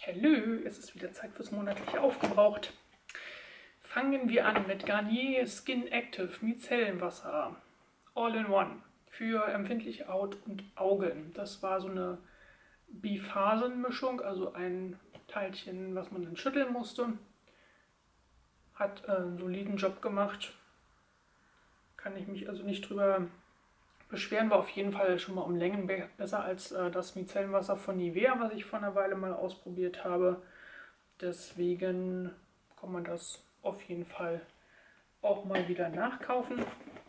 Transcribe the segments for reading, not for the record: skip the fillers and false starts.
Hallo, es ist wieder Zeit fürs monatliche Aufgebraucht. Fangen wir an mit Garnier Skin Active Micellenwasser All-in-One für empfindliche Haut und Augen. Das war so eine Biphasenmischung, also ein Teilchen, was man dann schütteln musste. Hat einen soliden Job gemacht. Kann ich mich also nicht drüber beschweren. War auf jeden Fall schon mal um Längen besser als das Micellenwasser von Nivea, was ich vor einer Weile mal ausprobiert habe. Deswegen kann man das auf jeden Fall auch mal wieder nachkaufen.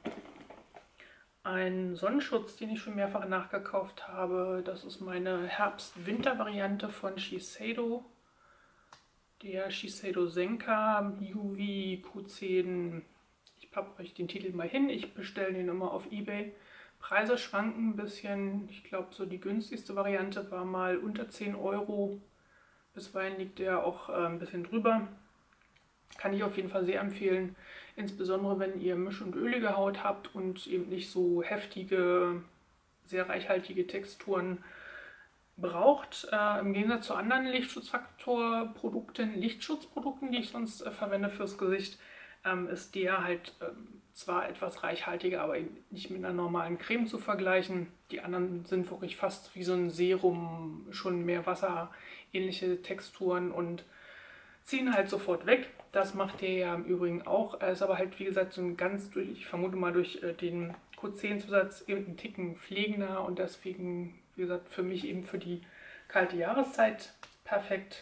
Ein Sonnenschutz, den ich schon mehrfach nachgekauft habe, das ist meine Herbst-Winter-Variante von Shiseido. Der Shiseido Senka UV Q10. Ich pappe euch den Titel mal hin. Ich bestelle den immer auf eBay. Preise schwanken ein bisschen. Ich glaube, so die günstigste Variante war mal unter 10 Euro. Bisweilen liegt der auch ein bisschen drüber. Kann ich auf jeden Fall sehr empfehlen. Insbesondere wenn ihr misch- und ölige Haut habt und eben nicht so heftige, sehr reichhaltige Texturen braucht. Im Gegensatz zu anderen Lichtschutzprodukten, die ich sonst verwende fürs Gesicht, ist der halt zwar etwas reichhaltiger, aber eben nicht mit einer normalen Creme zu vergleichen. Die anderen sind wirklich fast wie so ein Serum, schon mehr wasserähnliche Texturen und ziehen halt sofort weg. Das macht der ja im Übrigen auch. Er ist aber halt, wie gesagt, so ein ganz, ich vermute mal durch den Q10-Zusatz eben einen Ticken pflegender und deswegen, wie gesagt, für mich eben für die kalte Jahreszeit perfekt.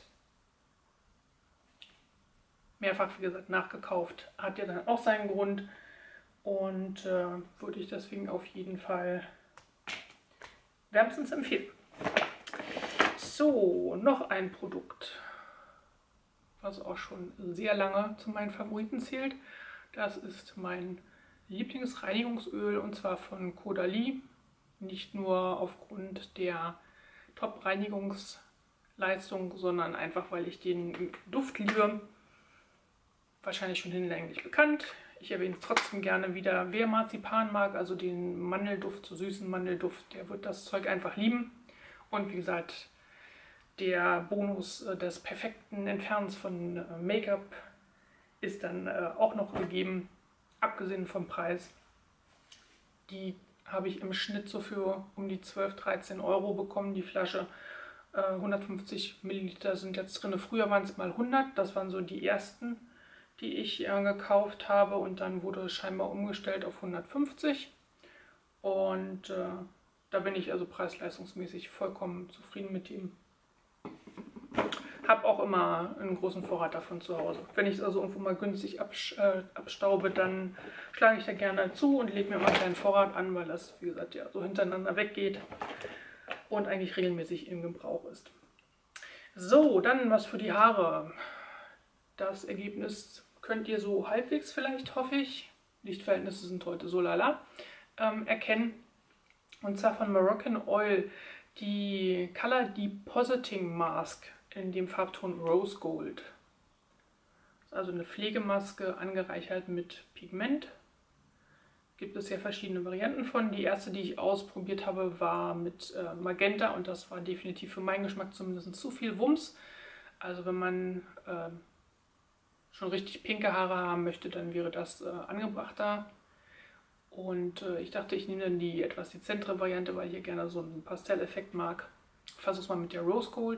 Mehrfach, wie gesagt, nachgekauft. Hat ja dann auch seinen Grund und würde ich deswegen auf jeden Fall wärmstens empfehlen. So, noch ein Produkt, was auch schon sehr lange zu meinen Favoriten zählt. Das ist mein Lieblingsreinigungsöl und zwar von Caudalie. Nicht nur aufgrund der Top-Reinigungsleistung, sondern einfach, weil ich den Duft liebe. Wahrscheinlich schon hinlänglich bekannt. Ich erwähne es trotzdem gerne wieder. Wer Marzipan mag, also den Mandelduft, so süßen Mandelduft, der wird das Zeug einfach lieben. Und wie gesagt, der Bonus des perfekten Entfernens von Make-up ist dann auch noch gegeben, abgesehen vom Preis. Die habe ich im Schnitt so für um die 12, 13 Euro bekommen, die Flasche. 150 Milliliter sind jetzt drin. Früher waren es mal 100, das waren so die ersten, die ich gekauft habe, und dann wurde es scheinbar umgestellt auf 150 und da bin ich also preis-leistungsmäßig vollkommen zufrieden mit ihm. Habe auch immer einen großen Vorrat davon zu Hause. Wenn ich es also irgendwo mal günstig abstaube, dann schlage ich da gerne zu und lege mir mal einen kleinen Vorrat an, weil das, wie gesagt, ja so hintereinander weggeht und eigentlich regelmäßig im Gebrauch ist. So, dann was für die Haare. Das Ergebnis könnt ihr so halbwegs vielleicht, hoffe ich, Lichtverhältnisse sind heute so lala, erkennen. Und zwar von Moroccan Oil die Color Depositing Mask in dem Farbton Rose Gold. Das ist also eine Pflegemaske angereichert mit Pigment. Gibt es ja verschiedene Varianten von. Die erste, die ich ausprobiert habe, war mit Magenta und das war definitiv für meinen Geschmack zumindest zu viel Wumms. Also wenn man schon richtig pinke Haare haben möchte, dann wäre das angebrachter. Und ich dachte, ich nehme dann die etwas dezentere Variante, weil ich hier gerne so einen Pastelleffekt mag. Versuche es mal mit der Rose Gold.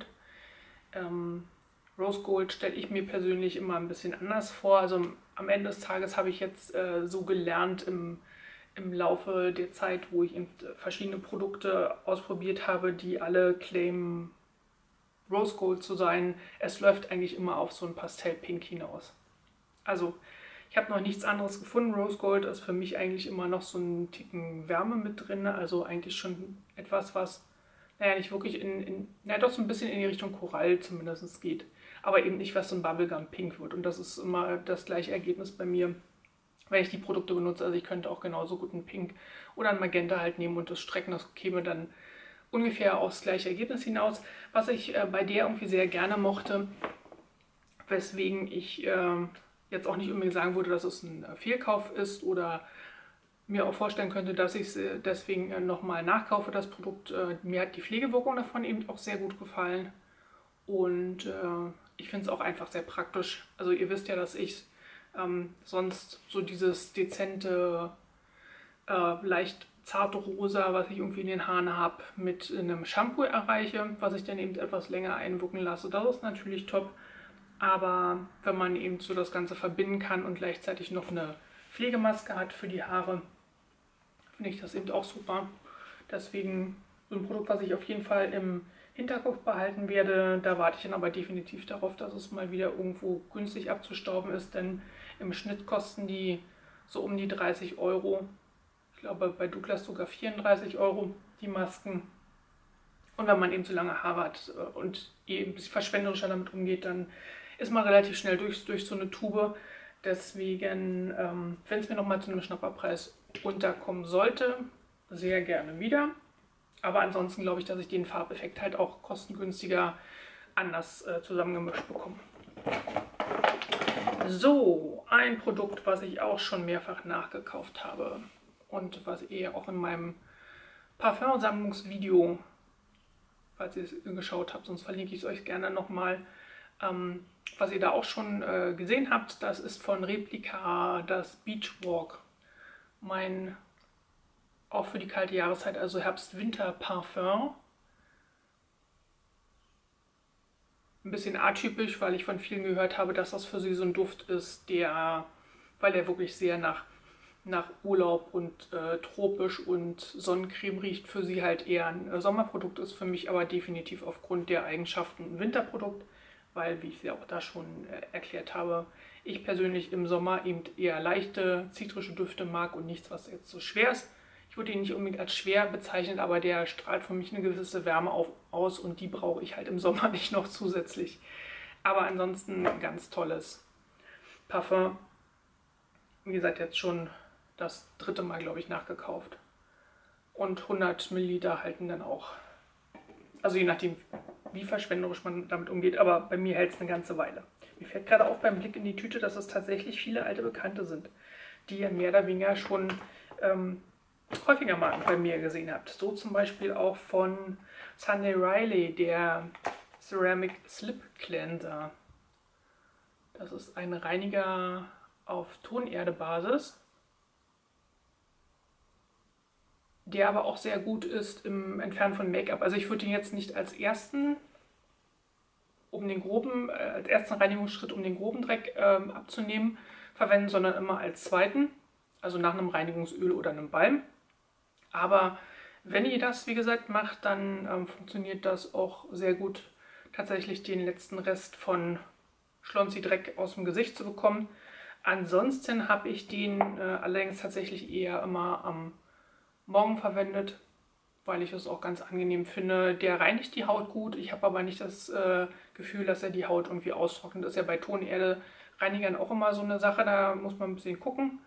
Rose Gold stelle ich mir persönlich immer ein bisschen anders vor. Also am Ende des Tages habe ich jetzt so gelernt im Laufe der Zeit, wo ich eben verschiedene Produkte ausprobiert habe, die alle claimen, Rose Gold zu sein. Es läuft eigentlich immer auf so ein Pastellpink hinaus. Also ich habe noch nichts anderes gefunden. Rose Gold ist für mich eigentlich immer noch so ein Ticken Wärme mit drin. Also eigentlich schon etwas, was, naja, nicht wirklich naja, doch so ein bisschen in die Richtung Korall zumindest geht. Aber eben nicht, was so ein Bubblegum Pink wird. Und das ist immer das gleiche Ergebnis bei mir, wenn ich die Produkte benutze. Also ich könnte auch genauso gut ein Pink oder ein Magenta halt nehmen und das strecken. Das käme dann ungefähr aufs gleiche Ergebnis hinaus. Was ich bei der irgendwie sehr gerne mochte, weswegen ich jetzt auch nicht unbedingt sagen würde, dass es ein Fehlkauf ist oder mir auch vorstellen könnte, dass ich es deswegen nochmal nachkaufe, das Produkt. Mir hat die Pflegewirkung davon eben auch sehr gut gefallen Und ich finde es auch einfach sehr praktisch. Also ihr wisst ja, dass ich sonst so dieses dezente, leicht zarte Rosa, was ich irgendwie in den Haaren habe, mit einem Shampoo erreiche, was ich dann eben etwas länger einwirken lasse. Das ist natürlich top. Aber wenn man eben so das Ganze verbinden kann und gleichzeitig noch eine Pflegemaske hat für die Haare, finde ich das eben auch super. Deswegen so ein Produkt, was ich auf jeden Fall im Hinterkopf behalten werde. Da warte ich dann aber definitiv darauf, dass es mal wieder irgendwo günstig abzustauben ist, denn im Schnitt kosten die so um die 30 Euro. Ich glaube bei Douglas sogar 34 Euro die Masken. Und wenn man eben so lange Haare hat und eben ein bisschen verschwenderischer damit umgeht, dann ist man relativ schnell durch so eine Tube. Deswegen, wenn es mir nochmal zu einem Schnapperpreis runterkommen sollte, sehr gerne wieder. Aber ansonsten glaube ich, dass ich den Farbeffekt halt auch kostengünstiger anders zusammengemischt bekomme. So, ein Produkt, was ich auch schon mehrfach nachgekauft habe und was ihr auch in meinem Parfumsammlungsvideo, falls ihr es geschaut habt, sonst verlinke ich es euch gerne nochmal, was ihr da auch schon gesehen habt, das ist von Replika das Beach Walk. Mein, auch für die kalte Jahreszeit, also Herbst-Winter-Parfum. Ein bisschen atypisch, weil ich von vielen gehört habe, dass das für sie so ein Duft ist, weil er wirklich sehr nach Urlaub und tropisch und Sonnencreme riecht, für sie halt eher ein Sommerprodukt ist, für mich aber definitiv aufgrund der Eigenschaften ein Winterprodukt, weil, wie ich sie auch da schon erklärt habe, ich persönlich im Sommer eben eher leichte, zitrische Düfte mag und nichts, was jetzt so schwer ist. Ich würde ihn nicht unbedingt als schwer bezeichnen, aber der strahlt für mich eine gewisse Wärme aus und die brauche ich halt im Sommer nicht noch zusätzlich. Aber ansonsten ein ganz tolles Parfum. Wie gesagt, jetzt schon das 3. Mal, glaube ich, nachgekauft. Und 100 Milliliter halten dann auch. Also je nachdem, wie verschwenderisch man damit umgeht, aber bei mir hält es eine ganze Weile. Mir fällt gerade auch beim Blick in die Tüte, dass es tatsächlich viele alte Bekannte sind, die ihr mehr oder weniger schon häufiger mal bei mir gesehen habt. So zum Beispiel auch von Sunday Riley, der Ceramic Slip Cleanser. Das ist ein Reiniger auf Tonerde-Basis, der aber auch sehr gut ist im Entfernen von Make-up. Also ich würde ihn jetzt nicht als ersten Reinigungsschritt, um den groben Dreck abzunehmen, verwenden, sondern immer als zweiten, also nach einem Reinigungsöl oder einem Balm. Aber wenn ihr das, wie gesagt, macht, dann funktioniert das auch sehr gut, tatsächlich den letzten Rest von Schlonzi-Dreck aus dem Gesicht zu bekommen. Ansonsten habe ich den allerdings tatsächlich eher immer am Morgen verwendet, weil ich es auch ganz angenehm finde. Der reinigt die Haut gut. Ich habe aber nicht das Gefühl, dass er die Haut irgendwie austrocknet. Das ist ja bei Tonerde-Reinigern auch immer so eine Sache, da muss man ein bisschen gucken.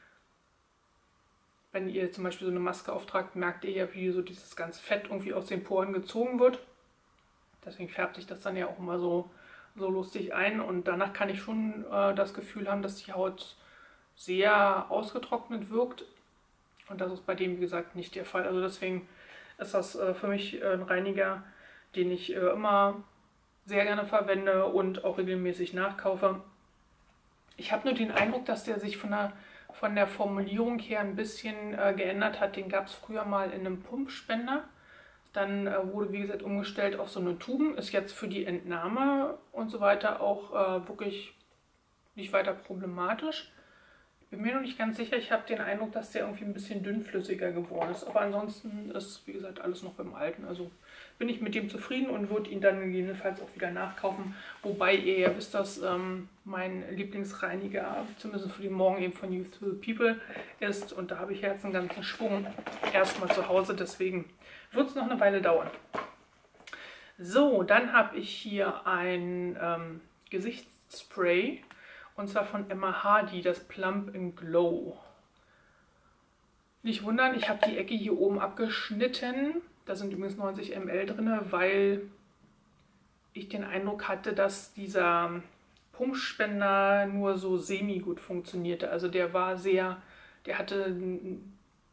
Wenn ihr zum Beispiel so eine Maske auftragt, merkt ihr ja, wie so dieses ganze Fett irgendwie aus den Poren gezogen wird. Deswegen färbt sich das dann ja auch immer so lustig ein. Und danach kann ich schon das Gefühl haben, dass die Haut sehr ausgetrocknet wirkt. Und das ist bei dem, wie gesagt, nicht der Fall. Also deswegen ist das für mich ein Reiniger, den ich immer sehr gerne verwende und auch regelmäßig nachkaufe. Ich habe nur den Eindruck, dass der sich von der Formulierung her ein bisschen geändert hat. Den gab es früher mal in einem Pumpspender. Dann wurde, wie gesagt, umgestellt auf so eine Tuben. Ist jetzt für die Entnahme und so weiter auch wirklich nicht weiter problematisch. Bin mir noch nicht ganz sicher. Ich habe den Eindruck, dass der irgendwie ein bisschen dünnflüssiger geworden ist. Aber ansonsten ist, wie gesagt, alles noch beim Alten. Also bin ich mit dem zufrieden und würde ihn dann gegebenenfalls auch wieder nachkaufen. Wobei ihr ja wisst, dass mein Lieblingsreiniger, zumindest für den Morgen, eben von Youthful People ist. Und da habe ich jetzt einen ganzen Schwung erstmal zu Hause. Deswegen wird es noch eine Weile dauern. So, dann habe ich hier ein Gesichtsspray. Und zwar von Emma Hardy, das Plump & Glow. Nicht wundern, ich habe die Ecke hier oben abgeschnitten. Da sind übrigens 90 ml drin, weil ich den Eindruck hatte, dass dieser Pumpspender nur so semi gut funktionierte. Also der hatte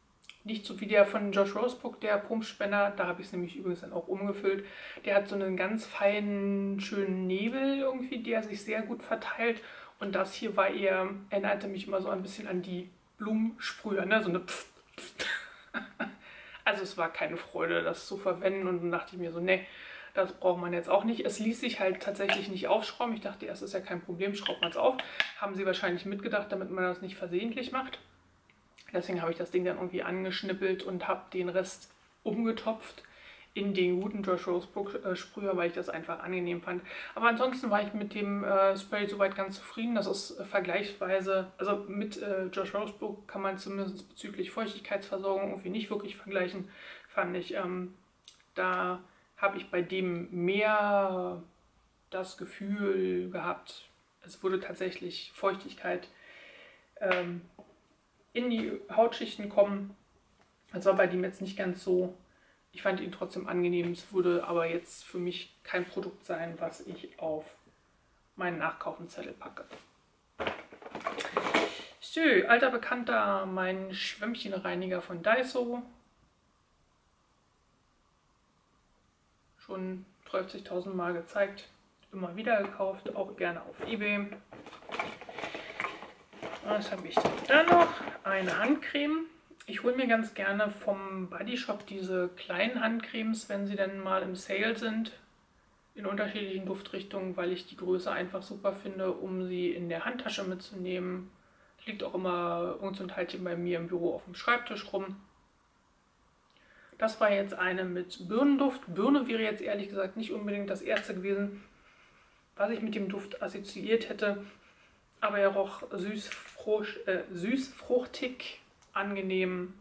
Nicht so wie der von Josh Rosebrook, der Pumpspender. Da habe ich es nämlich übrigens dann auch umgefüllt. Der hat so einen ganz feinen, schönen Nebel irgendwie, der sich sehr gut verteilt. Und das hier war eher, erinnerte mich immer so ein bisschen an die Blumensprüher, ne? So eine Pfft, Pfft. Also es war keine Freude, das zu verwenden. Und dann dachte ich mir so, ne, das braucht man jetzt auch nicht. Es ließ sich halt tatsächlich nicht aufschrauben. Ich dachte erst, das ist ja kein Problem, schraubt man es auf. Haben sie wahrscheinlich mitgedacht, damit man das nicht versehentlich macht. Deswegen habe ich das Ding dann irgendwie angeschnippelt und habe den Rest umgetopft in den guten Josh Rosebrook Sprüher, weil ich das einfach angenehm fand. Aber ansonsten war ich mit dem Spray soweit ganz zufrieden. Das ist vergleichsweise, also mit Josh Rosebrook kann man zumindest bezüglich Feuchtigkeitsversorgung irgendwie nicht wirklich vergleichen, fand ich. Da habe ich bei dem mehr das Gefühl gehabt, es wurde tatsächlich Feuchtigkeit in die Hautschichten kommen. Das war bei dem jetzt nicht ganz so. Ich fand ihn trotzdem angenehm. Es würde aber jetzt für mich kein Produkt sein, was ich auf meinen Nachkaufenzettel packe. So, alter Bekannter, mein Schwämmchenreiniger von Daiso. Schon 30.000 Mal gezeigt. Immer wieder gekauft, auch gerne auf eBay. Was habe ich denn da noch? Eine Handcreme. Ich hole mir ganz gerne vom Body Shop diese kleinen Handcremes, wenn sie dann mal im Sale sind, in unterschiedlichen Duftrichtungen, weil ich die Größe einfach super finde, um sie in der Handtasche mitzunehmen. Liegt auch immer irgend so ein Teilchen bei mir im Büro auf dem Schreibtisch rum. Das war jetzt eine mit Birnenduft. Birne wäre jetzt ehrlich gesagt nicht unbedingt das erste gewesen, was ich mit dem Duft assoziiert hätte. Aber er roch süßfruchtig, angenehm.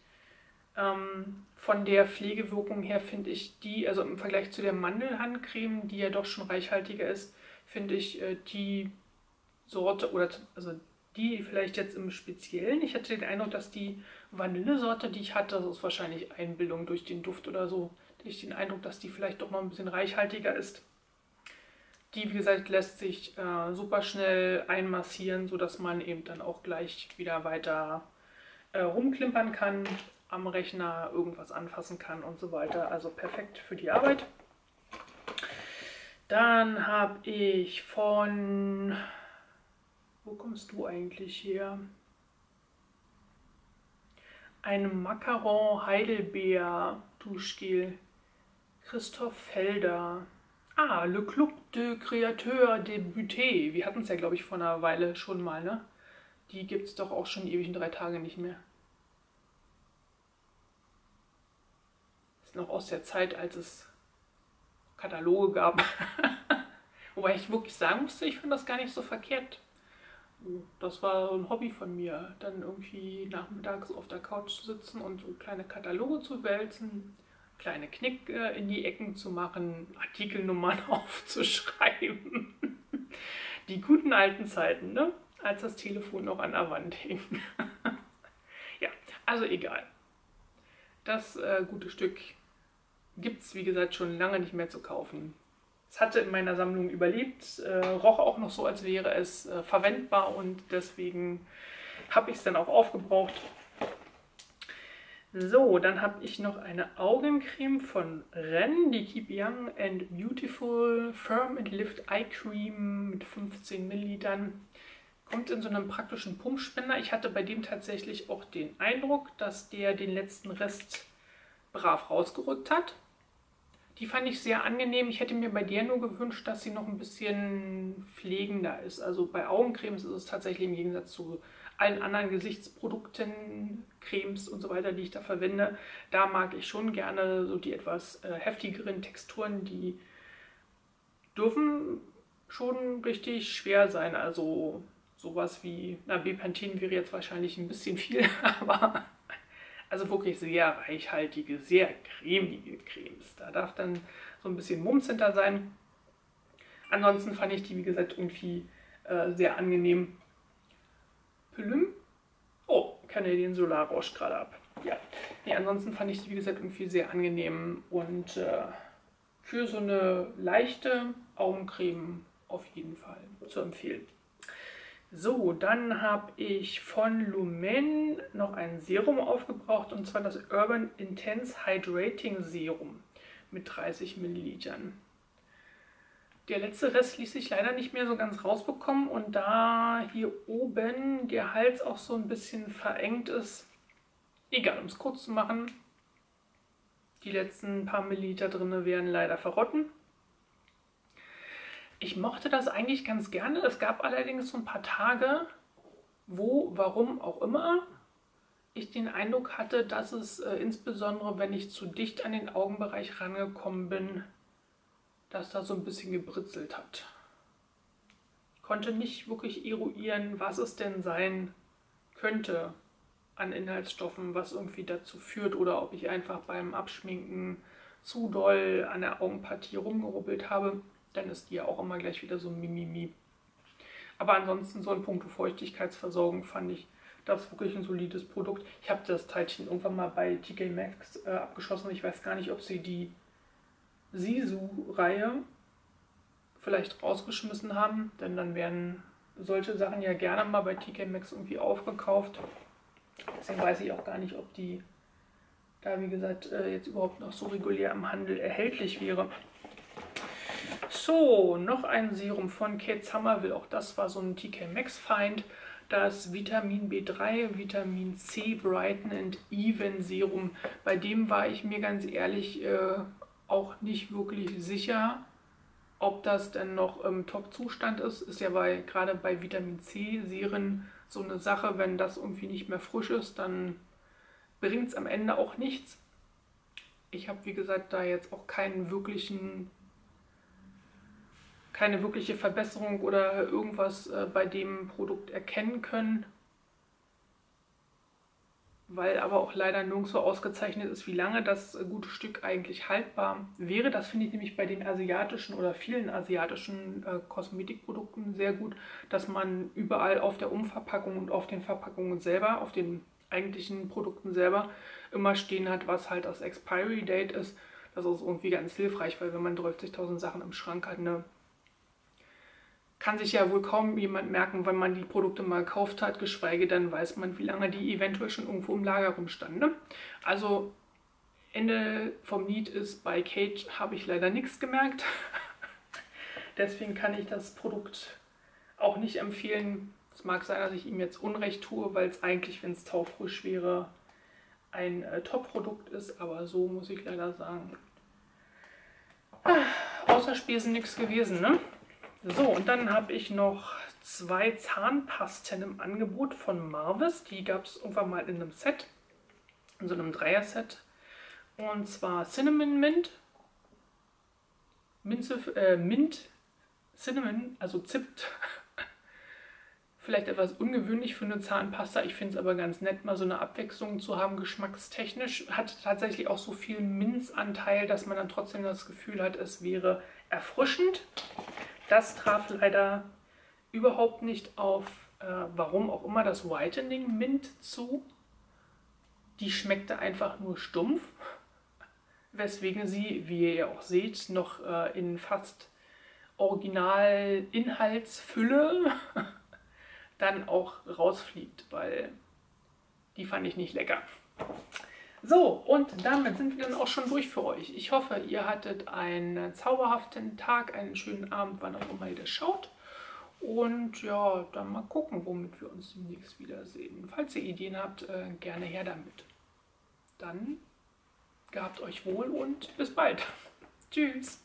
Von der Pflegewirkung her finde ich die, also im Vergleich zu der Mandelhandcreme, die ja doch schon reichhaltiger ist, finde ich die Sorte, oder also die vielleicht jetzt im Speziellen. Ich hatte den Eindruck, dass die Vanillesorte, die ich hatte, das ist wahrscheinlich Einbildung durch den Duft oder so, hatte ich den Eindruck, dass die vielleicht doch noch ein bisschen reichhaltiger ist. Die, wie gesagt, lässt sich super schnell einmassieren, sodass man eben dann auch gleich wieder weiter rumklimpern kann, am Rechner irgendwas anfassen kann und so weiter. Also perfekt für die Arbeit. Dann habe ich von... Wo kommst du eigentlich her? Einem Macaron Heidelbeer Duschgel. Christoph Felder. Ah, Le Club de Créateurs des Beauté. Wir hatten es ja, glaube ich, vor einer Weile schon mal, ne? Die gibt es doch auch schon ewig in 3 Tagen nicht mehr. Ist noch aus der Zeit, als es Kataloge gab. Wobei ich wirklich sagen musste, ich fand das gar nicht so verkehrt. Das war so ein Hobby von mir, dann irgendwie nachmittags auf der Couch zu sitzen und so kleine Kataloge zu wälzen, kleine Knick in die Ecken zu machen, Artikelnummern aufzuschreiben. Die guten alten Zeiten, ne? Als das Telefon noch an der Wand hing. Ja, also egal. Das gute Stück gibt es, wie gesagt, schon lange nicht mehr zu kaufen. Es hatte in meiner Sammlung überlebt, roch auch noch so, als wäre es verwendbar und deswegen habe ich es dann auch aufgebraucht. So, dann habe ich noch eine Augencreme von Ren, die Keep Young and Beautiful Firm and Lift Eye Cream mit 15 Millilitern. Kommt in so einem praktischen Pumpspender. Ich hatte bei dem tatsächlich auch den Eindruck, dass der den letzten Rest brav rausgerückt hat. Die fand ich sehr angenehm. Ich hätte mir bei der nur gewünscht, dass sie noch ein bisschen pflegender ist. Also bei Augencremes ist es tatsächlich im Gegensatz zu allen anderen Gesichtsprodukten, Cremes und so weiter, die ich da verwende. Da mag ich schon gerne so die etwas heftigeren Texturen. Die dürfen schon richtig schwer sein. Also sowas wie, na, Bepanthen wäre jetzt wahrscheinlich ein bisschen viel, aber... Also wirklich sehr reichhaltige, sehr cremige Cremes. Da darf dann so ein bisschen Mums hinter sein. Ansonsten fand ich die, wie gesagt, irgendwie sehr angenehm. Pelüm. Oh, Canadian Solar rauscht gerade ab. Ja. Nee, ansonsten fand ich die, wie gesagt, irgendwie sehr angenehm. Und für so eine leichte Augencreme auf jeden Fall zu empfehlen. So, dann habe ich von Lumen noch ein Serum aufgebraucht, und zwar das Urban Intense Hydrating Serum mit 30 Millilitern. Der letzte Rest ließ sich leider nicht mehr so ganz rausbekommen, und da hier oben der Hals auch so ein bisschen verengt ist, egal, um es kurz zu machen, die letzten paar Milliliter drin werden leider verrotten. Ich mochte das eigentlich ganz gerne. Es gab allerdings so ein paar Tage, wo, warum auch immer, ich den Eindruck hatte, dass es insbesondere, wenn ich zu dicht an den Augenbereich rangekommen bin, dass da so ein bisschen gebritzelt hat. Ich konnte nicht wirklich eruieren, was es denn sein könnte an Inhaltsstoffen, was irgendwie dazu führt, oder ob ich einfach beim Abschminken zu doll an der Augenpartie rumgerubbelt habe. Dann ist die ja auch immer gleich wieder so Mimimi. Aber ansonsten so in puncto Feuchtigkeitsversorgung fand ich das wirklich ein solides Produkt. Ich habe das Teilchen irgendwann mal bei TK Maxx abgeschossen. Ich weiß gar nicht, ob sie die Sisu-Reihe vielleicht rausgeschmissen haben, denn dann werden solche Sachen ja gerne mal bei TK Maxx irgendwie aufgekauft. Deswegen weiß ich auch gar nicht, ob die da, wie gesagt, jetzt überhaupt noch so regulär im Handel erhältlich wäre. So, noch ein Serum von Kate Somerville. Auch das war so ein TK Maxx Find. Das Vitamin B3, Vitamin C Brighten and Even Serum. Bei dem war ich mir ganz ehrlich auch nicht wirklich sicher, ob das denn noch im Top-Zustand ist. Ist ja gerade bei Vitamin C Serien so eine Sache, wenn das irgendwie nicht mehr frisch ist, dann bringt es am Ende auch nichts. Ich habe, wie gesagt, da jetzt auch keine wirkliche Verbesserung oder irgendwas bei dem Produkt erkennen können, weil aber auch leider nirgendwo ausgezeichnet ist, wie lange das gute Stück eigentlich haltbar wäre. Das finde ich nämlich bei den asiatischen oder vielen asiatischen Kosmetikprodukten sehr gut, dass man überall auf der Umverpackung und auf den Verpackungen selber, auf den eigentlichen Produkten selber immer stehen hat, was halt das Expiry Date ist. Das ist irgendwie ganz hilfreich, weil wenn man 30.000 Sachen im Schrank hat, ne, kann sich ja wohl kaum jemand merken, wann man die Produkte mal gekauft hat, geschweige denn weiß man, wie lange die eventuell schon irgendwo im Lager rumstanden. Ne? Also Ende vom Lied ist, bei Kate habe ich leider nichts gemerkt. Deswegen kann ich das Produkt auch nicht empfehlen. Es mag sein, dass ich ihm jetzt Unrecht tue, weil es eigentlich, wenn es taufrisch wäre, ein Top-Produkt ist. Aber so muss ich leider sagen, außer Spesen nichts gewesen, ne? So, und dann habe ich noch 2 Zahnpasten im Angebot von Marvis. Die gab es irgendwann mal in einem Set, in so einem Dreier-Set. Und zwar Cinnamon Mint, Mint, Cinnamon, also Zimt. Vielleicht etwas ungewöhnlich für eine Zahnpasta. Ich finde es aber ganz nett, mal so eine Abwechslung zu haben, geschmackstechnisch. Hat tatsächlich auch so viel Minzanteil, dass man dann trotzdem das Gefühl hat, es wäre erfrischend. Das traf leider überhaupt nicht auf, warum auch immer, das Whitening Mint zu. Die schmeckte einfach nur stumpf, weswegen sie, wie ihr ja auch seht, noch in fast Original-Inhaltsfülle dann auch rausfliegt, weil die fand ich nicht lecker. So, und damit sind wir dann auch schon durch für euch. Ich hoffe, ihr hattet einen zauberhaften Tag, einen schönen Abend, wann auch immer ihr das schaut. Und ja, dann mal gucken, womit wir uns demnächst wiedersehen. Falls ihr Ideen habt, gerne her damit. Dann gehabt euch wohl und bis bald. Tschüss.